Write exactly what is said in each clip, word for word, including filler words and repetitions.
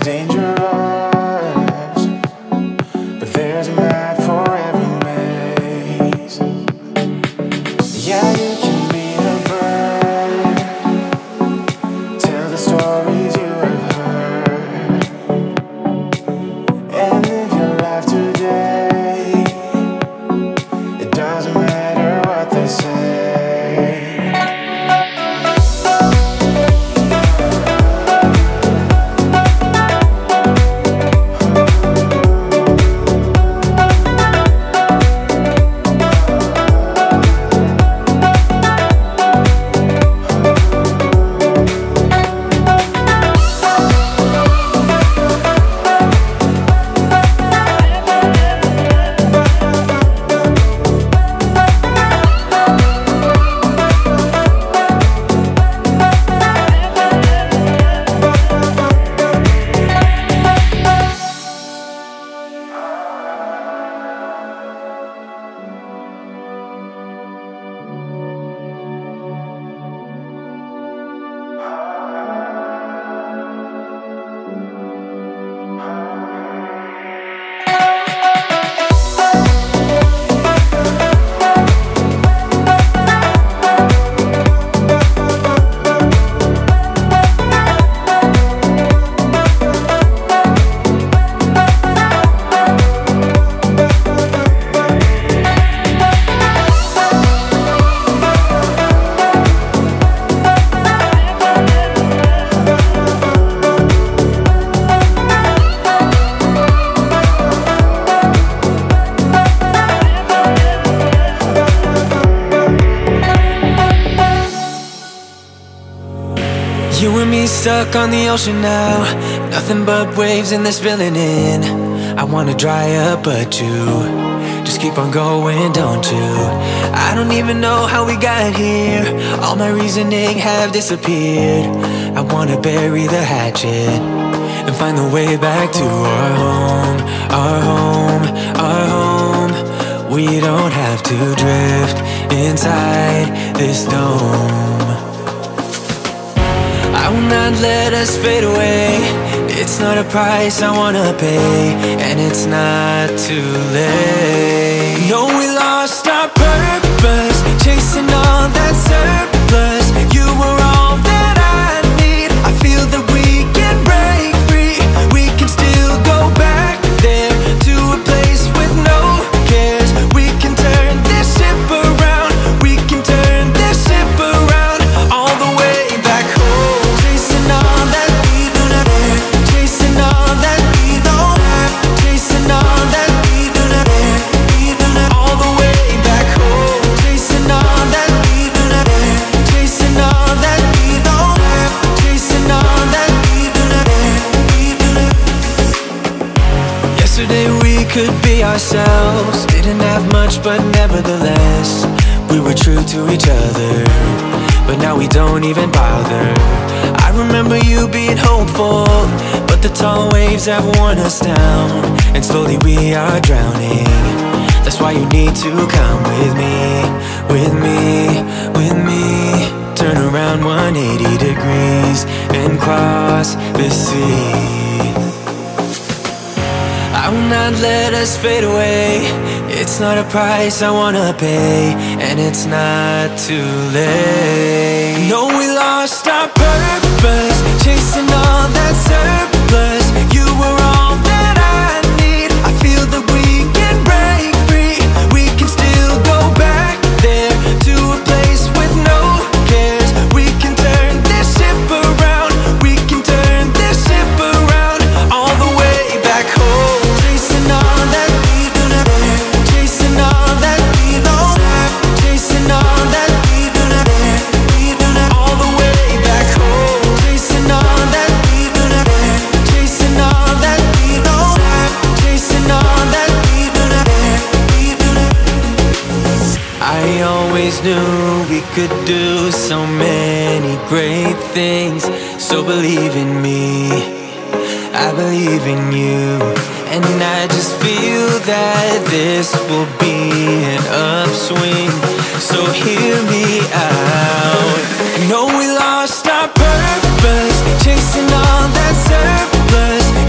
dangerous, but there's a map for every maze. Yeah, you can be a bird, tell the stories you have heard, and live your life today. It doesn't matter what they say. You and me stuck on the ocean now, nothing but waves and they're spilling in. I wanna dry up but you just keep on going, don't you? I don't even know how we got here, all my reasoning have disappeared. I wanna bury the hatchet and find the way back to our home, our home, our home. We don't have to drift inside this dome. I will not let us fade away. It's not a price I wanna pay, and it's not too late. No, we lost our purpose, chasing all that surplus. You were all that I need. I feel that we can break free. We can still go back there to a place with no cares. We can turn this ship around. We can turn this ship around all the way back home. Chasing all that we do not have, chasing all that we don't have, chasing all that we do not have, we do not, all the way back home. Chasing all that we do not have, chasing all that we don't have, chasing all that we do not have, we do not. Yesterday we could be ourselves, didn't have much but nevertheless we were true to each other, but now we don't even bother. I remember you being hopeful, but the tall waves have worn us down, and slowly we are drowning. That's why you need to come with me, with me, with me. Turn around one hundred eighty degrees and cross the sea. I will not let us fade away. It's not a price I wanna pay, and it's not too late. No, we lost our purpose, chasing all that surplus. You were all that I need. I feel that we can break free. We can still go back there to a place with no cares. We can turn this ship around. We can turn this ship around all the way back home. Chasing all that we do not have, chasing all that we don't have, chasing all that we do not have, we do not, all the way back home. Chasing all that we do not have, chasing all that we don't have, chasing all that we do not have, we do not. I always knew we could do so many great things, so believe in me, I believe in you. And I just feel that this will be an upswing, so hear me out. No, we lost our purpose, chasing all that surplus.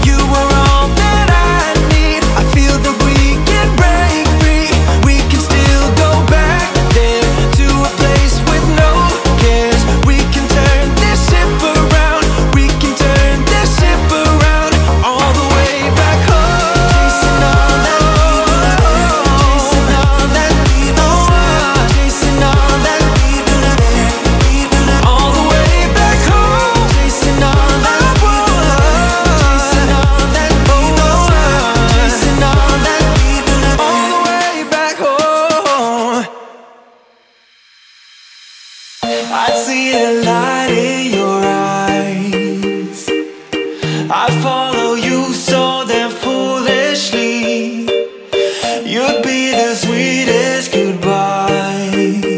I follow you so damn foolishly. You'd be the sweetest goodbye.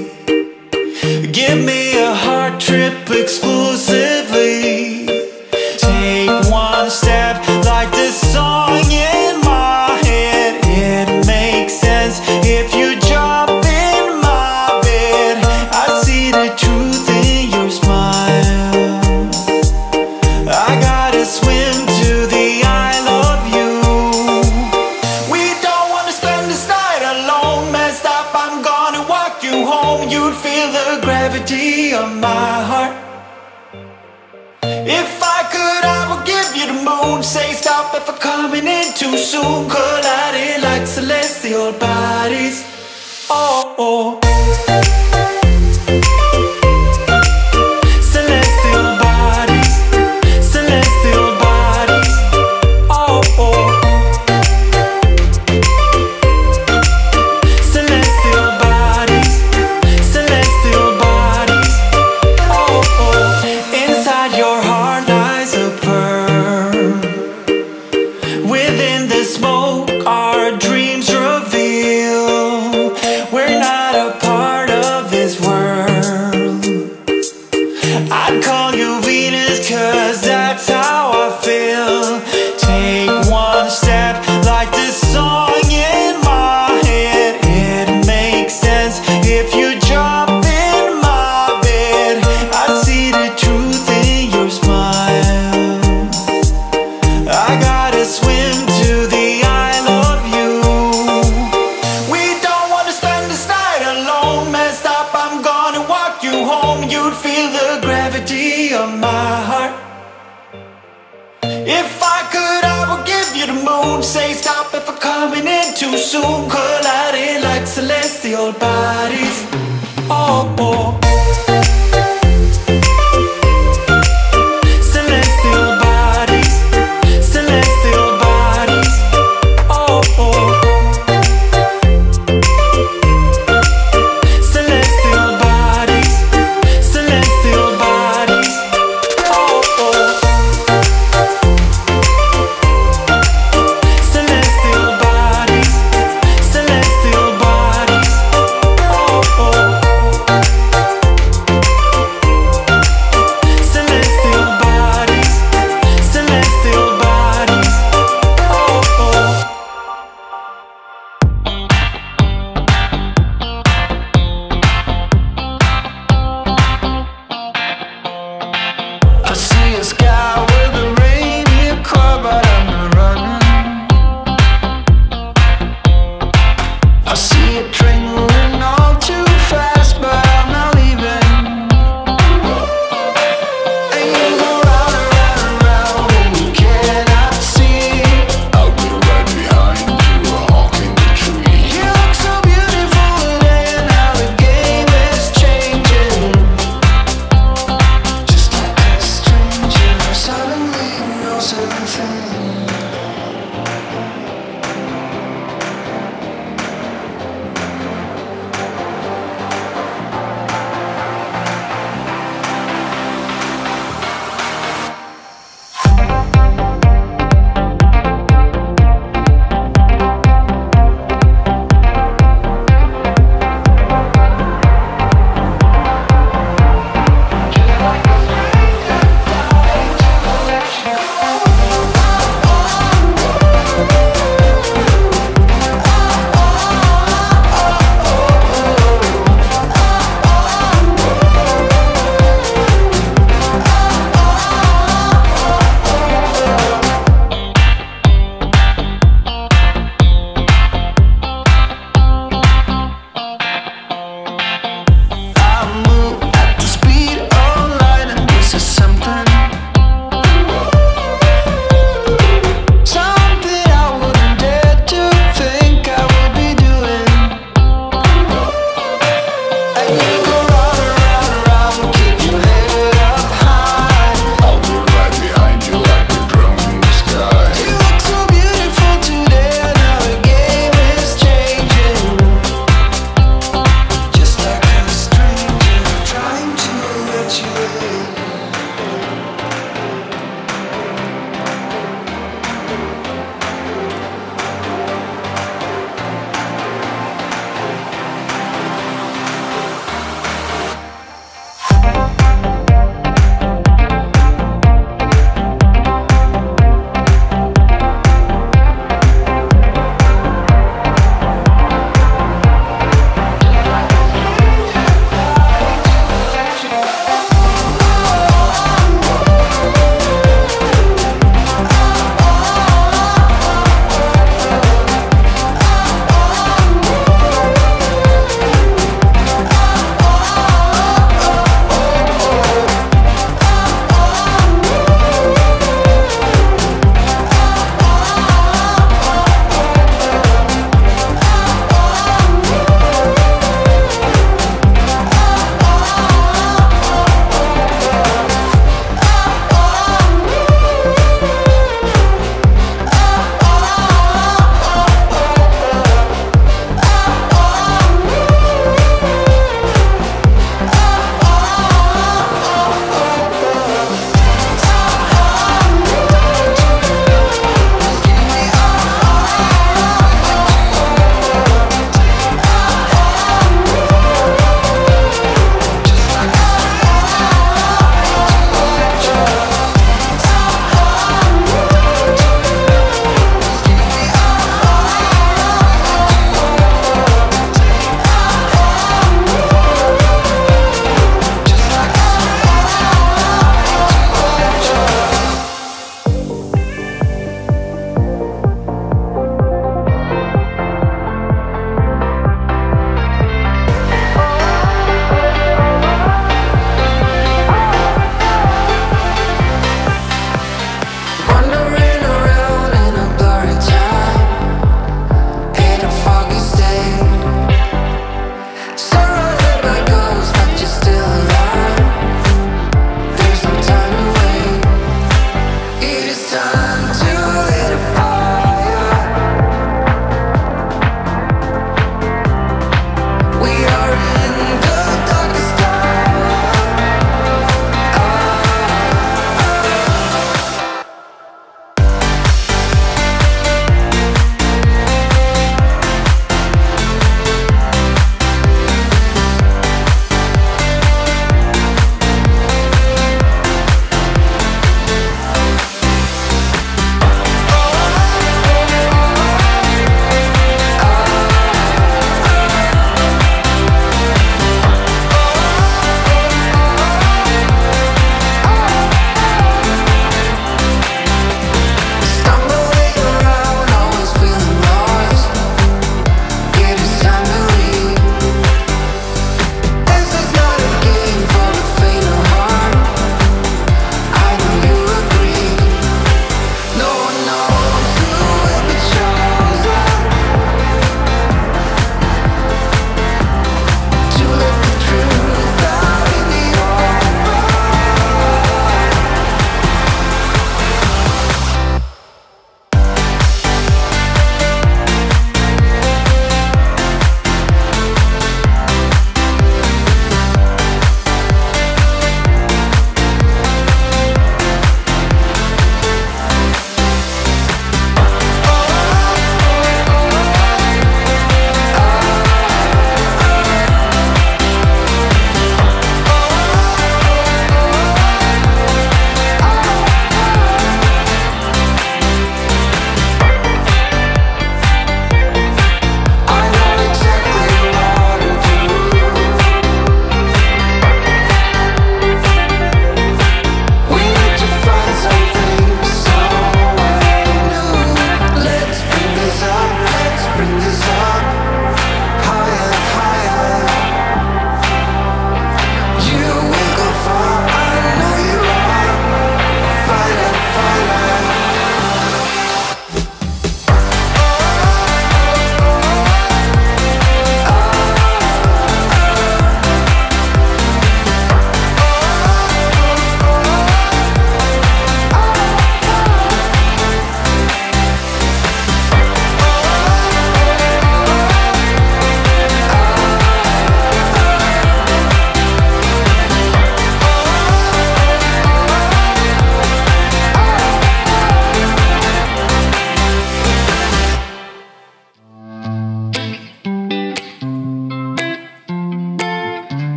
Give me a heart trip exclusively. Take one step like this song in my head. It makes sense if you jump in my bed. I see the truth in your smile. I gotta swim to the I love you. We don't wanna spend this night alone. Messed up, I'm gonna walk you home. You'd feel the gravity of my heart. If I could, I would give you the moon. Say stop if I'm coming in too soon. Colliding like celestial bodies. Oh, oh. Celestial bodies. Celestial bodies. Oh, oh. Celestial bodies. Celestial bodies. Oh, oh. Inside your heart lies a pearl. Within the smoke our dreams reveal. We're not a part of this world. I'd call you Venus, cause that's how I feel. Take one step like this song in my head. It makes sense if you jump in my bed. I see the truth in your smile. I gotta swim to the I love you. We don't wanna spend this night alone. Messed up, I'm gonna walk you home. You'd feel the gravity of my heart. If I could, I would give you the moon. Say stop if I'm coming in too soon. Colliding like celestial bodies. Oh, oh. Celestial bodies. Celestial bodies. Oh, oh. Celestial bodies. Celestial bodies. Oh, oh. Celestial bodies. Celestial bodies. Oh, oh. Celestial bodies. Celestial bodies. Oh, oh. I see a sky with a reindeer car, but I'm not running. I see a train moving all too fast, but I'm not leaving. And you go round and round and round, and you cannot see. I'll be right behind you, honking the tree. You look so beautiful today, and how the game is changing. Just like a stranger, suddenly you know something. Oh,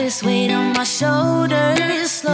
this weight on my shoulders.